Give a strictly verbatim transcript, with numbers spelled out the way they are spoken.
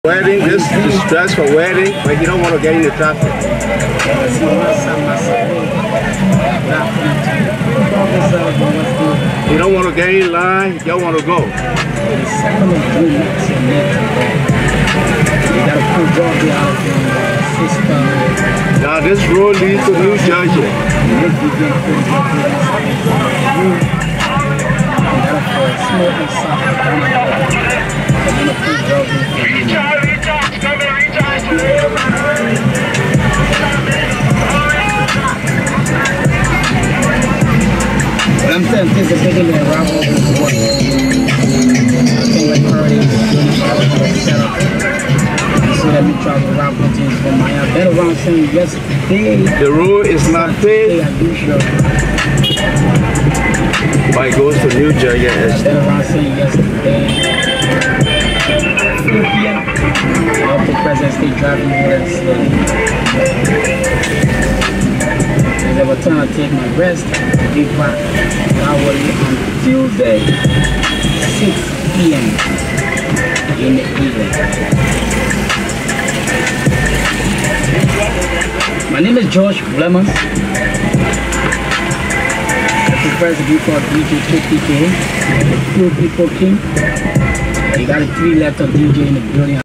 Wedding, this is stress for wedding, but you don't want to get into traffic. You don't want to get in line, you don't want to go. Now this road leads to New Jersey. But I'm still anticipating that route over the water. I think like already set up. So that we travel route continues from Miami. Better around saying yesterday. The road is not paved. But it goes to New Jersey. Better around saying yesterday. three P M Up to President State driving more slowly. As I was trying to take my rest, be back. I was on Tuesday, six P M in the evening. My name is George Blemons. I prefer to be called D J fifty K, Two People King. You got a three letter D J in the building.